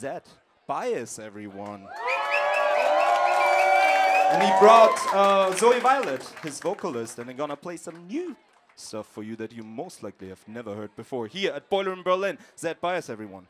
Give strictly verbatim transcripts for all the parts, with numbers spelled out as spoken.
Zed Bias, everyone. And he brought uh, Zoe Violet, his vocalist, and they're gonna play some new stuff for you that you most likely have never heard before. Here at Boiler in Berlin, Zed Bias, everyone.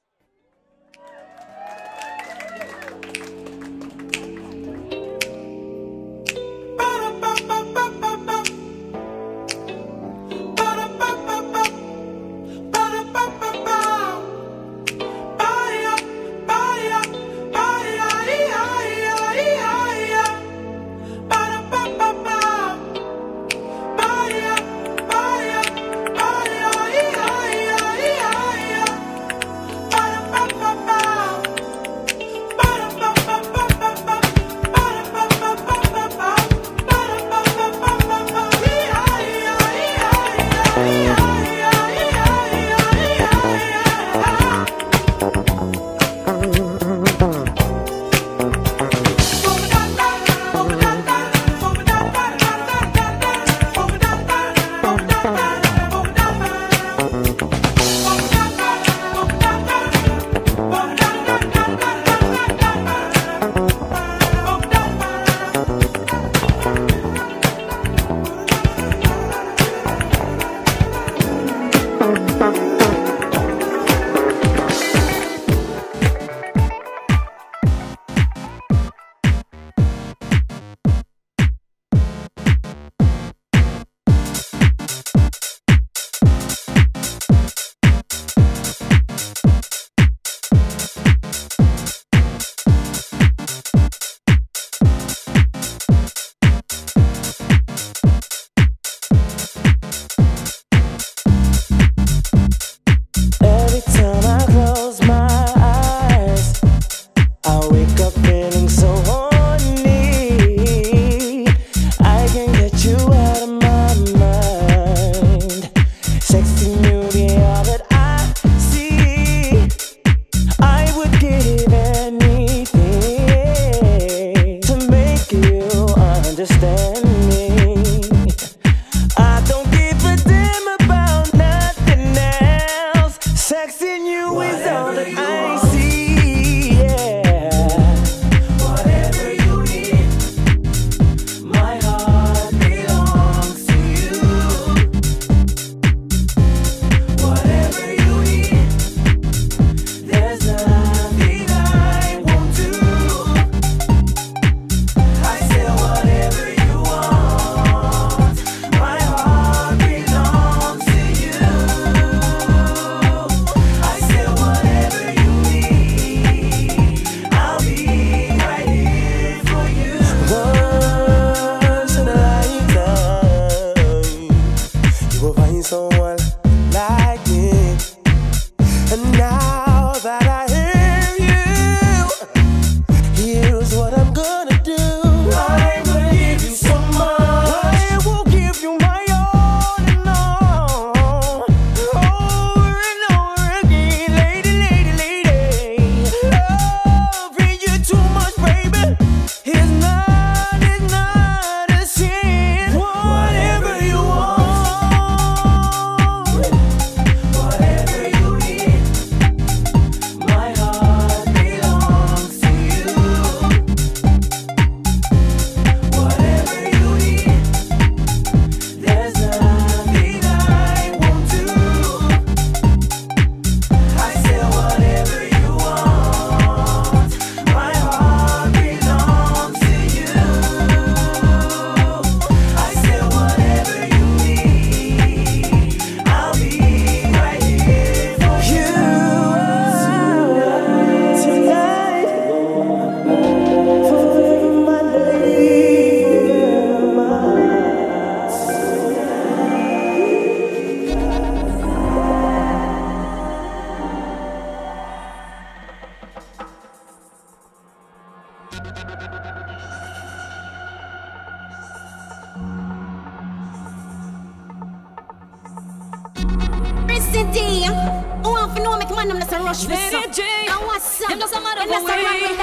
D. Who want to know make man them that's a rush for some. And what's up? Them that's a matter for we.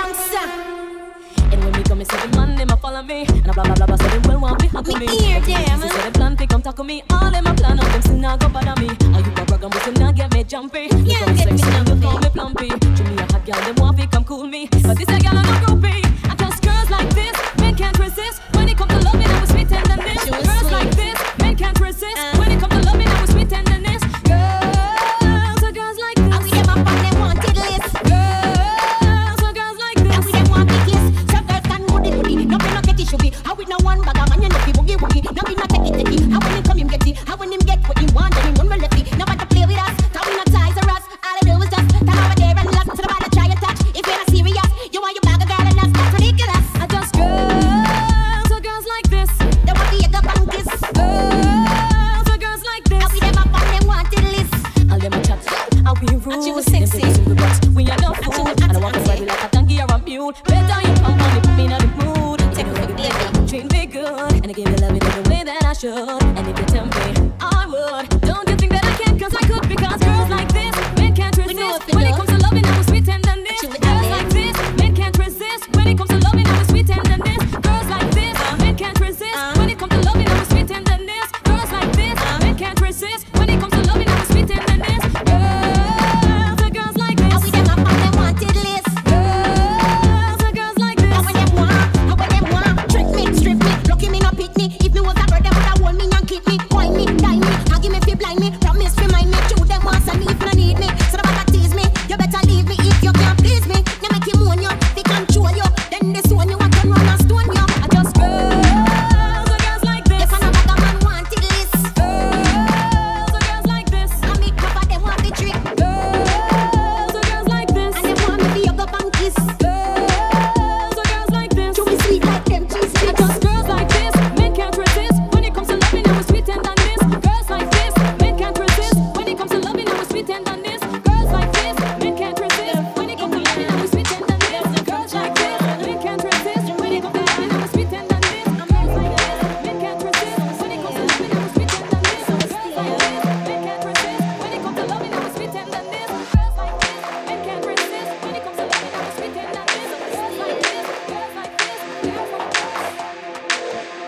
And when me come, me say the man, them a follow me. And a blah blah blah blah, so them well want be happy me. Me hear them. Say the plan, pick come talk to me. All them a plan, all them still not go bother me. And you a brag and but you not get me jumpy. Yeah, get me jumpy. You call me plumpy. To me a hot girl them want to come cool me, but this a girl on a groupie. I just girls like this, men can't resist. When it comes to loving, I was sweet tenderness. Girls like this, men can't resist. When it comes to loving, I was sweet tenderness. Girls are girls like this. And we them up on them wanted list. Girls are girls like this. And we them want big kiss. Some girls can booty booty. Nothing no get it should be. How with no one bag of man you know fi boogie woogie. Nothing no take it take it. How when him come him get it. How when him get what he want then him run well left it. Nobody play with us. Cause we no ties or us. All I do is just stand over there and relax. So nobody try to touch. If you're not serious, you want your bag of girl and that's that's ridiculous. I just girls are girls like this. They want to go and kiss. Girls are girls like this. And we them up on them wanted list. All them a chat, how we rude. And she was sexy. Them say but we are no she fool. was And I walk fancy. away like a donkey or a mule. Better you come on me, put me in the mood. Take me like a baby, treat me good, and I give you love it in the way that I should. And if you tell me I would, don't you think that I can? Cause I could. Because girls like this, men can't know resist. if you When it know. comes to loving, I was sweet tenderness. She was Girls out like this, men can't resist. When it comes to loving, I was sweet tenderness. Girls like this, men can't resist. When it comes to loving, I was sweet tenderness. Girls like this, men can't resist. When it comes to loving, I was sweet tenderness. Girls are girls like this. And we them up on them wanted list. Girls are girls like this. How when them want, how when them want. Trick me, strip me, lucky me not pick me. If me was a bird, them woulda hold me and keep me. Wine me, die me, and give me fi blind me. Promise fi mind me, chew them once and if you need me. So the bag tease me, you better leave me if you can't please me. They make him own you, they control you. Then they soon you want to run and stone you. I just girls are girls like this. If I know bag a man wanted list, Girls are girls like this. and me cover them want the trick, Girls are girls like this. and them want me fi hug up and kiss. Girls are girls like this. To me sweet like them cheese I sticks. just girls like this. Men can't resist. When it comes to loving, I was sweet tenderness. Girls like this. Men can't resist. When it comes to loving, I was sweet tenderness. Girls like this. Men can't resist. When it comes to loving, I was sweet tenderness. Girls like this. Men can't resist. When it comes to loving, I was sweet tenderness. Girls like this. Men can't resist. When it comes to loving, I was sweet tenderness. Girls like this. Men can't resist. When it comes to loving, I was sweet tenderness. Girls like this. Men can't resist. When it comes to loving, I was sweet tenderness. Girls like this. Girls like this. Girls like this.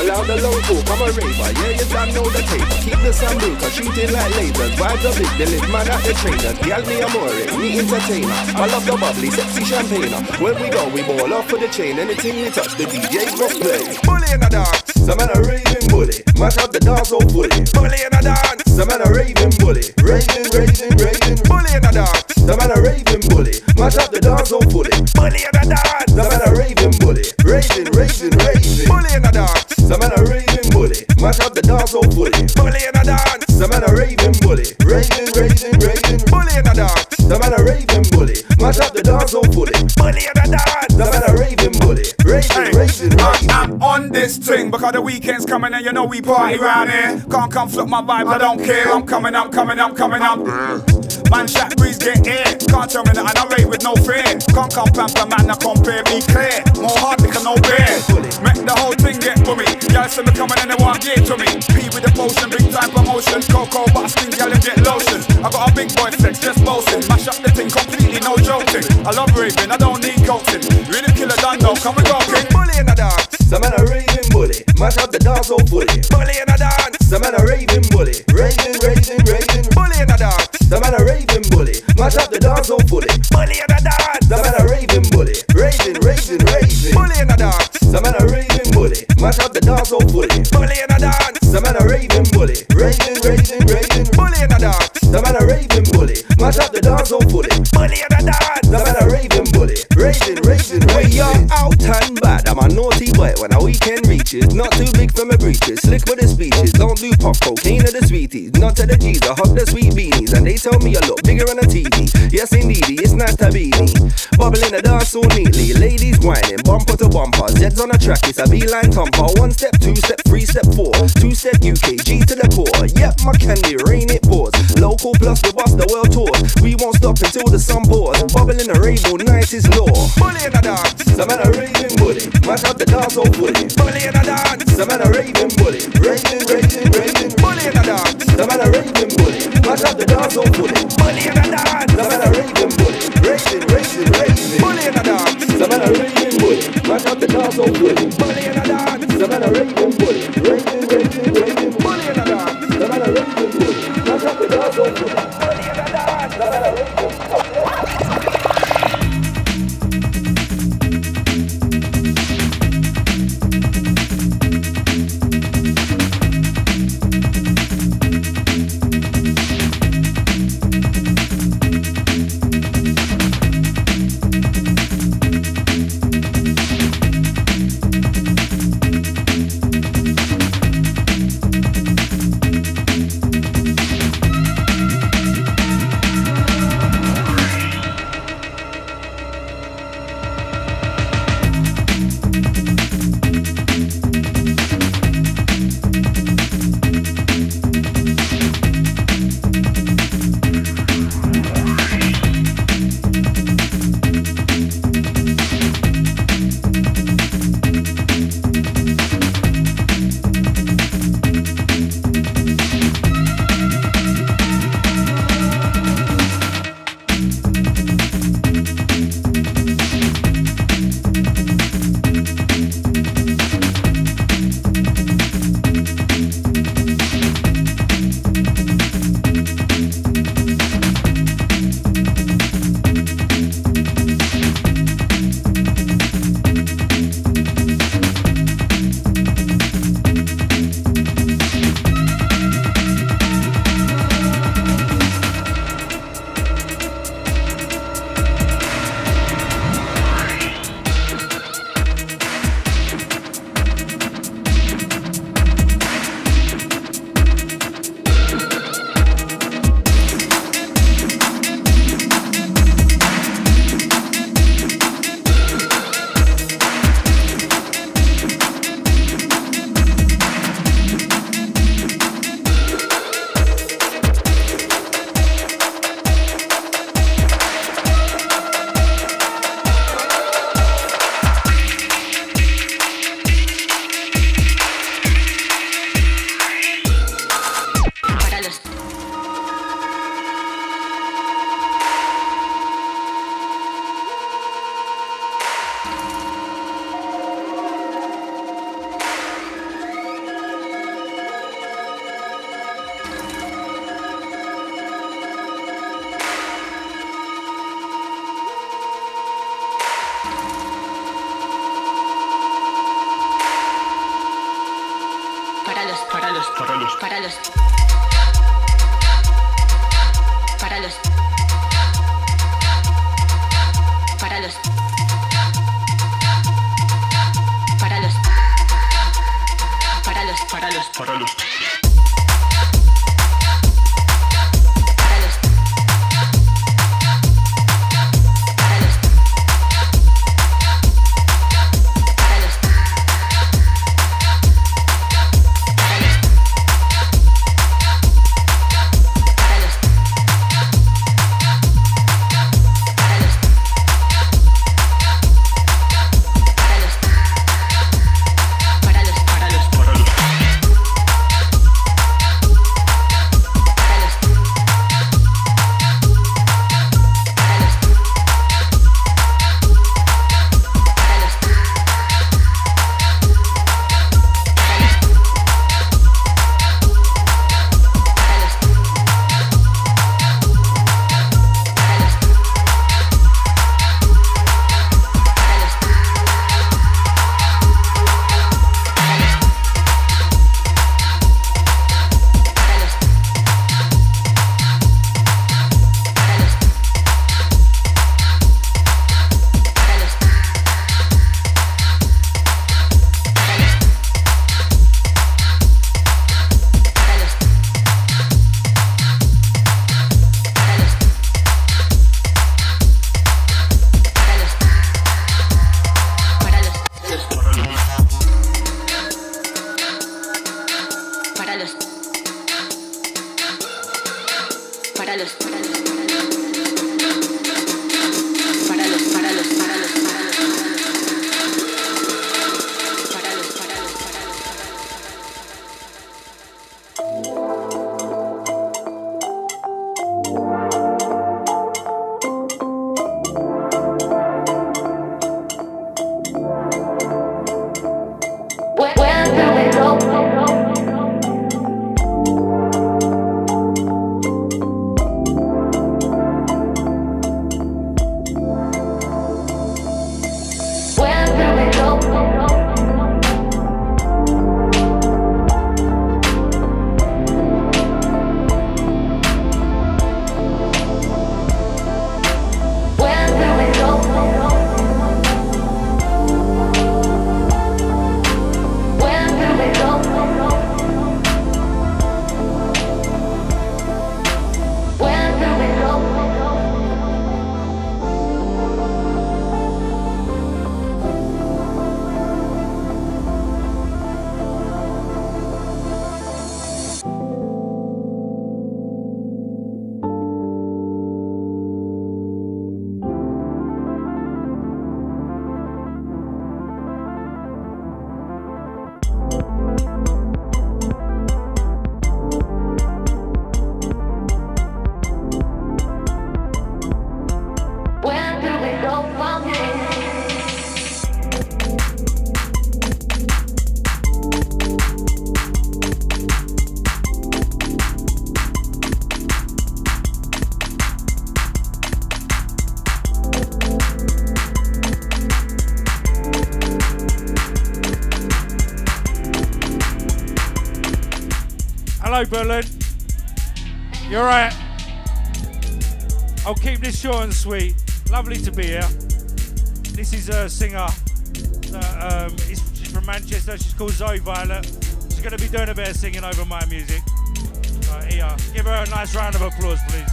loud the long talk, I'm a raver. Yeah, you don't know the tape. Keep the sambuca, shooting like lasers. Vibes are big, they lift man at the trainers. Girl, me amore, me entertainer. I love the bubbly, sexy champagne. When we go, we ball off for the chain. Anything we touch, the D J must play. Bully in the dance, some man a raving bully. Mash up the dance so fully. Bully in the dance, some man a raving bully. Raving, raving, raving. Bully in the dance, some man a raving bully. Mash up the dance so fully. Bully in the dance, some man a raving bully. Raving, raving, raving. Bully in the dance, some man a raving bully. Mash up the dance so fully. Bully in the dance, some man a raving bully. Raving, raving, raving. Bully in the dance, some man a raving bully. Mash up the dance so fully. Bully in the dance, some man a raving bully. Raving, raving, raving. I'm on this thing because the weekend's coming and you know we party round here. Can't come flip my vibe, I don't care. I'm coming up, coming up, coming up. Man, shot breeze, get here. Can't tell me that I rave with no fear. Can't come pamper, man, I compare, be clear. More hard liquor, no beer. Make the whole thing get bummy. Y'all see me coming and they want to get to me. P with the potion, big time promotion. Cocoa, busting, y'all and get lotion. I got a big boy flex, just boasting. Mash up the thing completely, no joking. I love raving, I don't need coaching. Really killer done though, come and go, king. Bully in the dance, some man a raving bully. Mash up the dance so fully. Bully in the dance, some man a raving bully. Raving, raving, raving. Bully in the dance, some man a raving bully. Mash up the dance so fully. Bully in the dance, some man a raving bully. Raving, raving, raving. Bully in the dance, some man a raving bully. Mash up the dance so fully. Bully in the dance, some man a raving bully. Raving, raving, raving. Bully in the dance, some man a raving bully. Mash up the dance so fully. Bully in the dance, some man a raving bully. Raving, raving, raving. We are out and bad. I'm a naughty boy when a weekend reaches. Not too big for my breeches. Slick with the speeches. Don't do pop cocaine or the sweeties. Not to the G's. I hug the sweet beanies. And they tell me I look bigger on the T V. Yes indeedy, it's nice to be me. Bubbling the dance so neatly. Ladies whining, bumper to bumper. Zeds on the track, it's a beeline thumper. One step, two step, three step, four. Two step U K, G to the core. Yep, my candy, rain it pours. Local plus we bust the world tour. We won't stop until the sun pours. Bubbling the rainbow, night is law. Bully in the dance, some man a raving bully. Mash up the dance so fully. Bully in the dance, some man a raving bully. Raving, raving, raving. Bully in the dance, some man a raving bully. Mash up the dance so fully. Bully in the dance, some man a raving bully. Raving, raving, raving. Bully in the dance, some man a raving bully. Mash up the dance so fully. Bully in the dance, some man a raving bully. Raving, raving, raving. Bully in the dance, some man a raving bully. Mash up the dance so fully. Bully in the dance, some man a raving bully. Paralos, paralos, paralos, paralos. Paralos. Paralos. Paralos. Paralos, paralos, paralos. Hello, Berlin. You're right. I'll keep this short and sweet. Lovely to be here. This is a singer. That, um, is, she's from Manchester. She's called Zoe Violet. She's going to be doing a bit of singing over my music. Right, here. Give her a nice round of applause, please.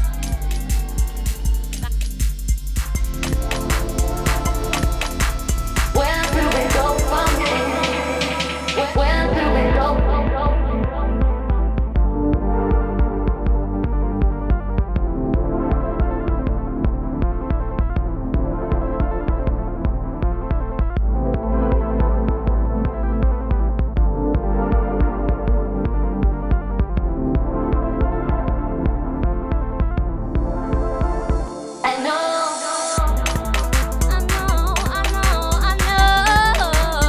Where do we go from here? Where do we go? I know, I know, I know.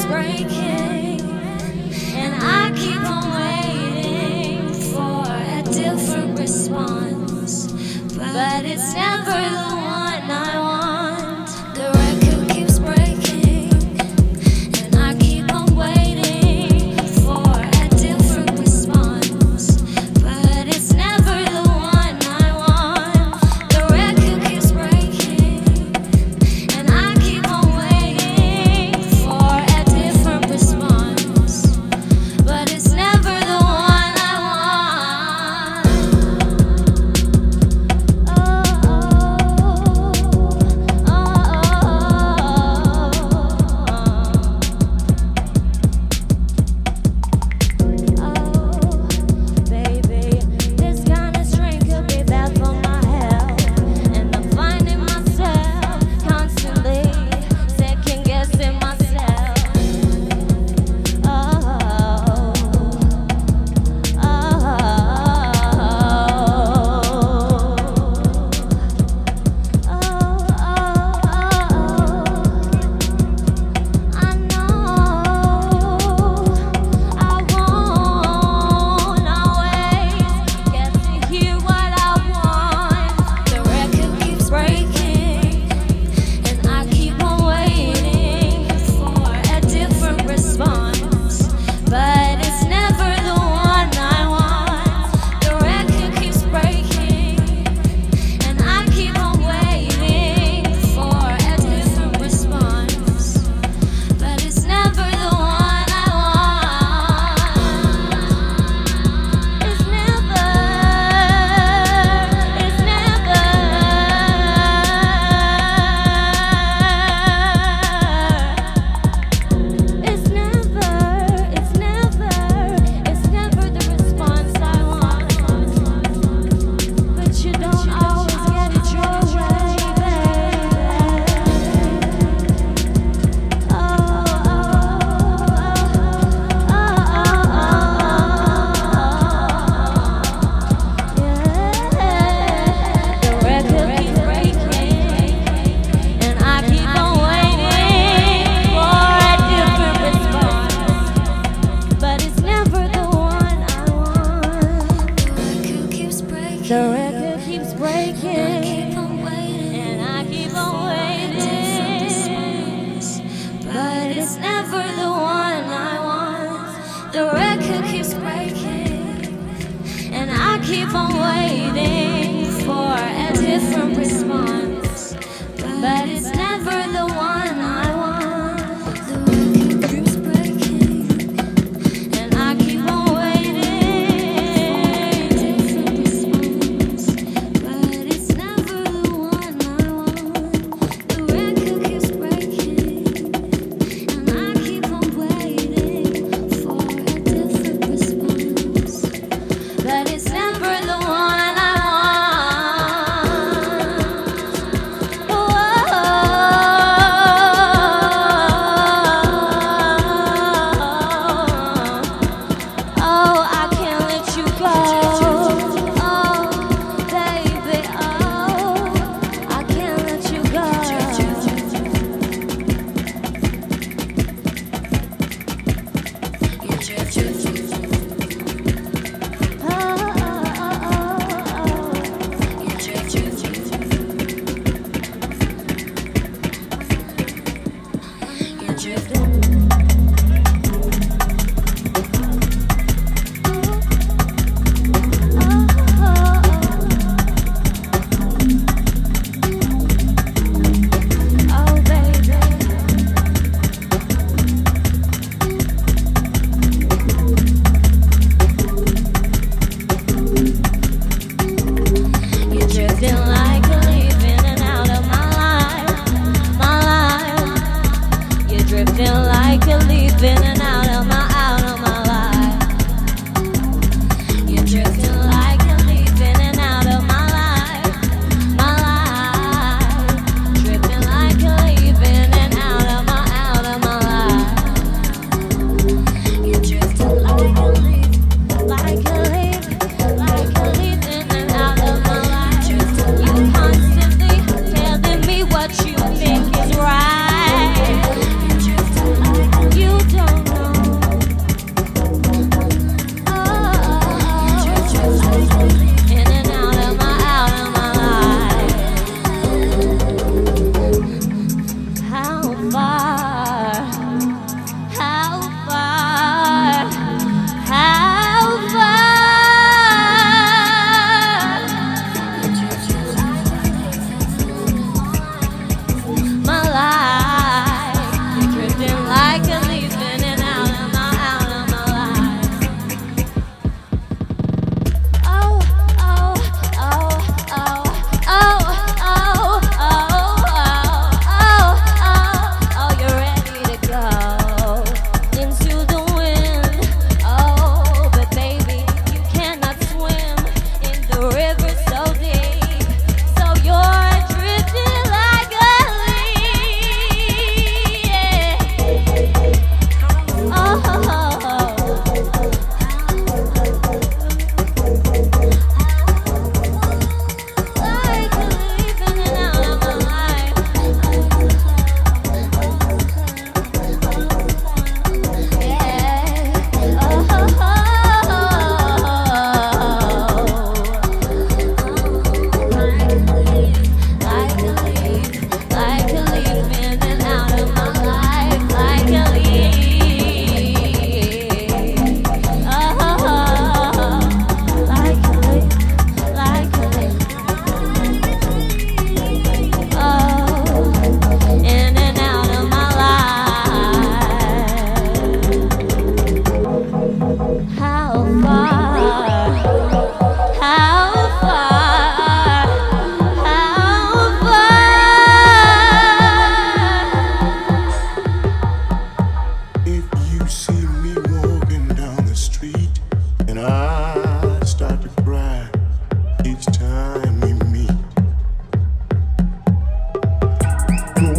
breaking, and I keep on waiting for a different response, but it's never the one I want. The record keeps breaking, and I keep on waiting for a different response, but it's never the one I want. The record keeps breaking, and I keep on waiting for a different response, but it's never the one I want. Oh, oh, oh, oh, baby, this kind of strain could be bad for my health, and I'm finding myself constantly second guessing myself. Oh, oh, oh, I know I won't always get to hear what I want. The record keeps breaking, and I keep on waiting for a different response, but it's never the one I want. The record keeps breaking, and I keep on waiting for a different response, but it's never the one I want. It's never, it's never, it's never, it's never, it's never the response I want. But you don't always get it your way, baby. Oh, oh, oh, oh, yeah. The record keeps breaking, and I keep on waiting for a different response, but it's never the one I want. The record keeps breaking, the record keeps breaking, and I keep on waiting, and I keep on waiting, but it's never the one I want. The record keeps breaking, and I keep on waiting for a different response, but it's never the one I want. The record keeps breaking, and I keep on waiting for a different response, but it's never the one I want. The record keeps breaking, and I keep on waiting for a different response, but it's never the one I want. Oh,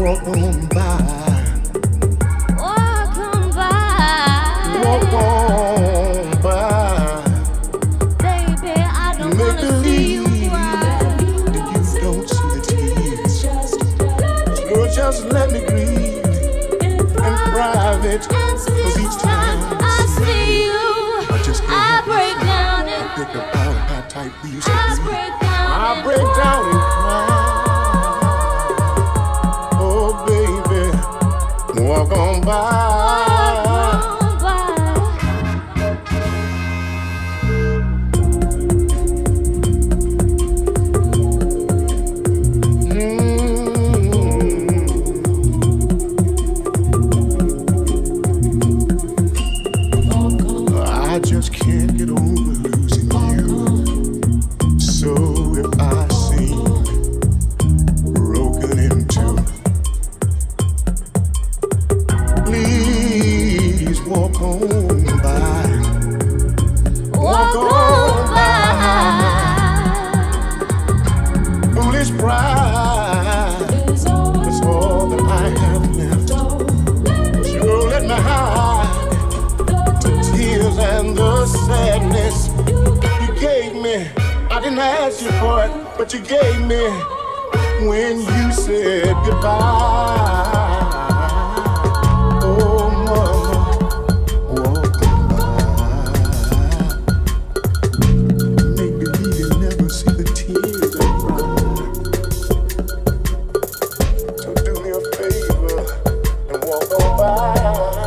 walk on by. Walk on by. Walk on by. Baby, I don't Make wanna see you believe cry. that you don't see the tears. So just let me grieve in private. Cause each time I see you, I just can't I help break myself. down I and think about how tight we used to I be. break down I and break cry. down and cry. Oh baby, walk on by. Walk on by. I just can't get over losing you. So if I seem broken into, please walk on by. Walk on by. Foolish pride is all that I have left. So let me hide the tears and the sadness you gave me. I didn't ask you for it, but you gave me when you said goodbye. Oh, mama, walk by. Make believe you never see the tears I cry. So do me a favor and walk on by.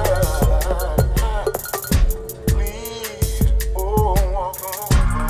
Please, oh, walk on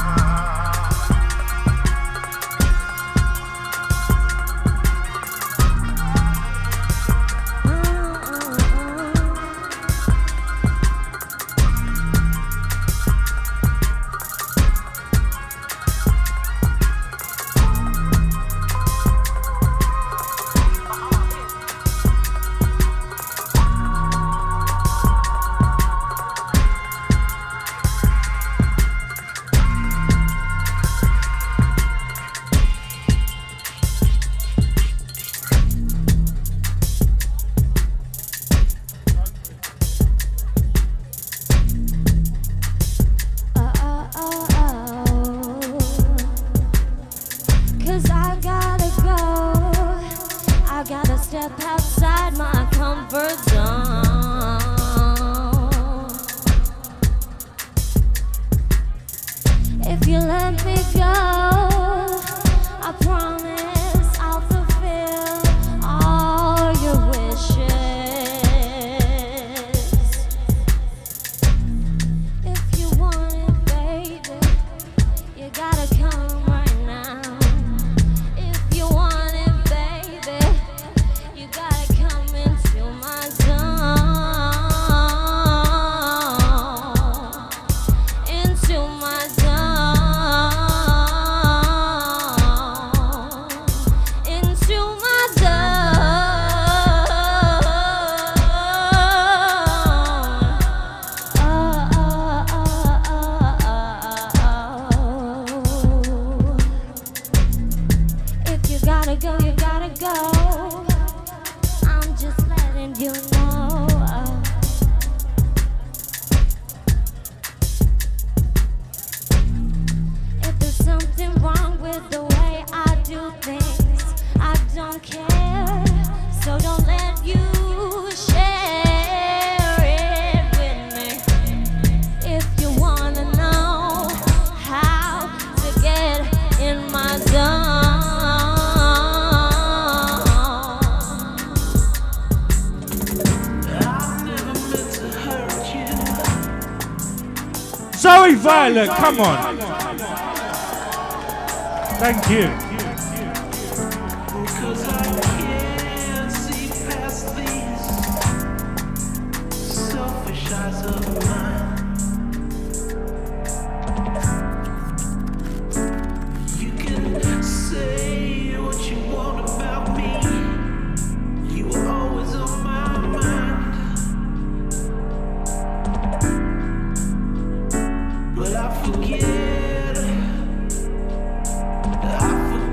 Cause I gotta go. I gotta step outside my comfort zone. If you let me go, I promise I'll fulfill all your wishes. If you want it, baby, you gotta come right now. If you want it, baby, you gotta come into my zone. Into my zone. Into my zone. Oh, oh, oh, oh, oh. If you gotta go, you gotta go. I'm just letting you know. If there's something wrong with the way I do things, I don't care. So don't let you share it with me. If you wanna know how to get in my zone. Zoe Violet, come on. Thank you. Cause I can't see past these selfish eyes of mine. You can say what you want about me. You were always on my mind. But I forget. I forget.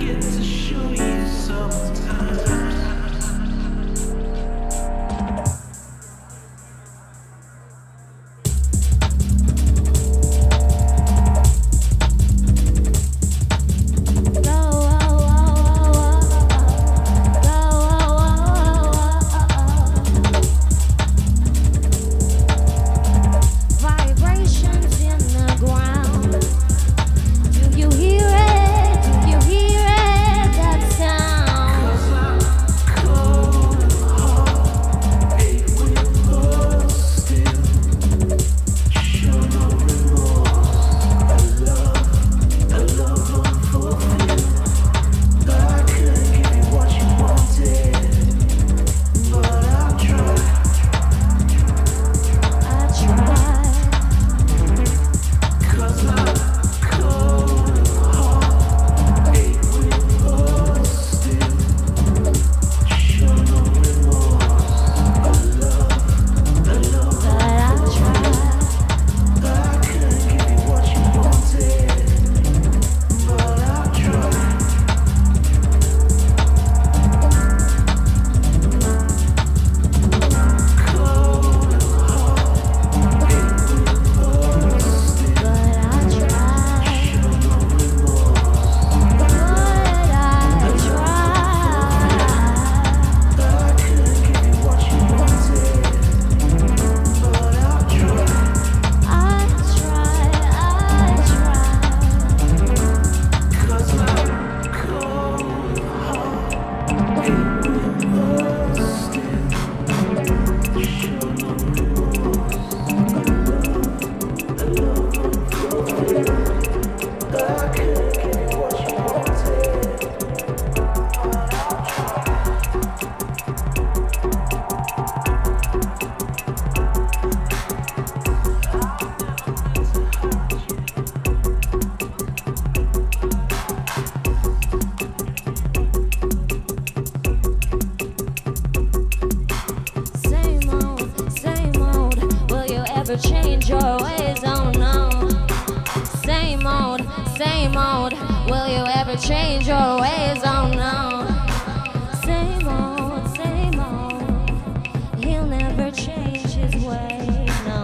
ever change your ways? Oh no. Same old, same old. Will you ever change your ways? Oh no. Same old, same old. He'll never change his ways. No.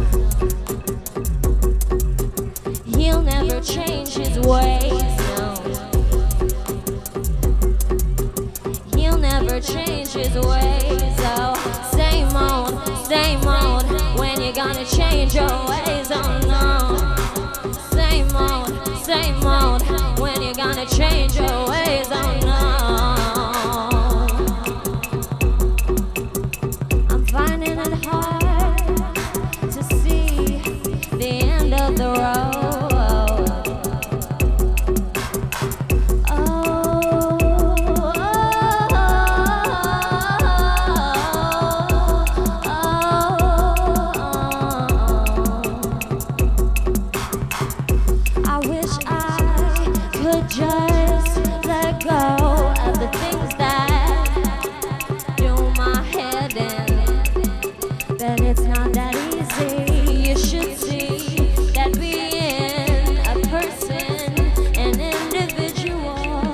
He'll never change his ways. No. He'll never change his ways. Oh, same old, same old. When you gonna change your ways? Oh no. Same old, same old. When you gonna change your ways? Oh no. I'm finding it hard to see the end of the road. Just let go of the things that do my head in. But it's not that easy. You should see that being a person, an individual.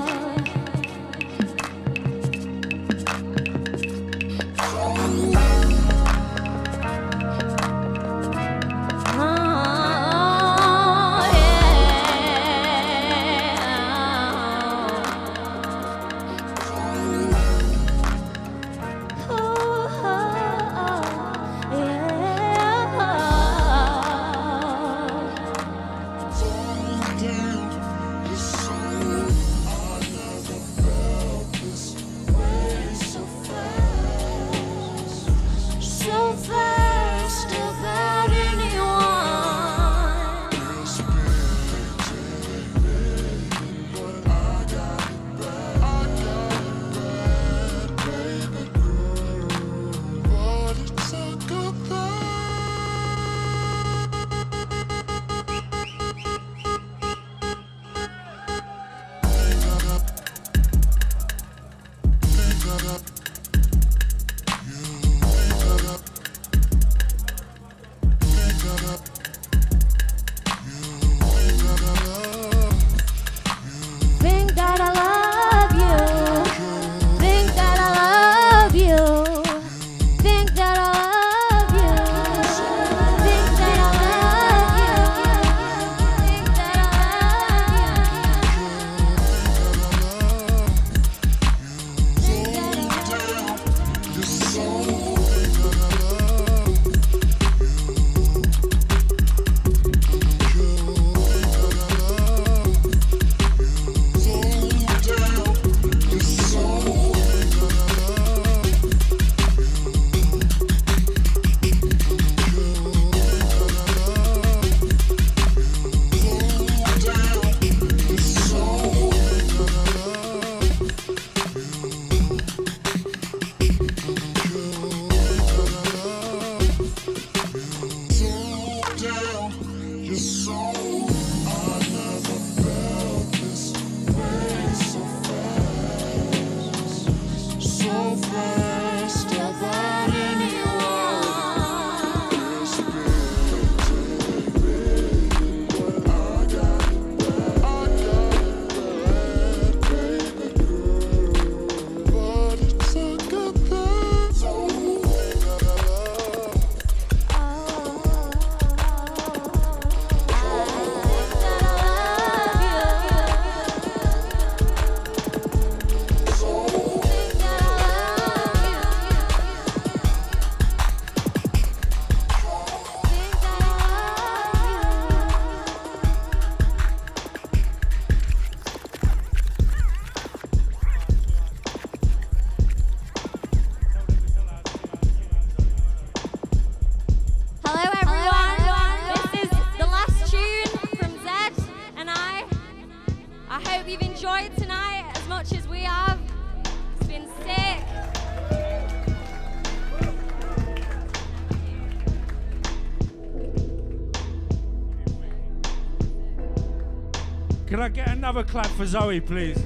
Can I get another clap for Zoe, please?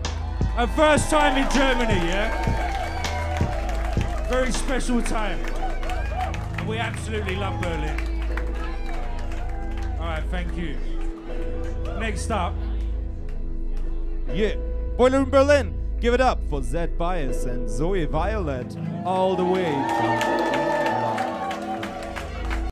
Her first time in Germany, yeah? Very special time. And we absolutely love Berlin. thank you. Next up. Yeah, Boiler Room Berlin. Give it up for Zed Bias and Zoe Violet all the way from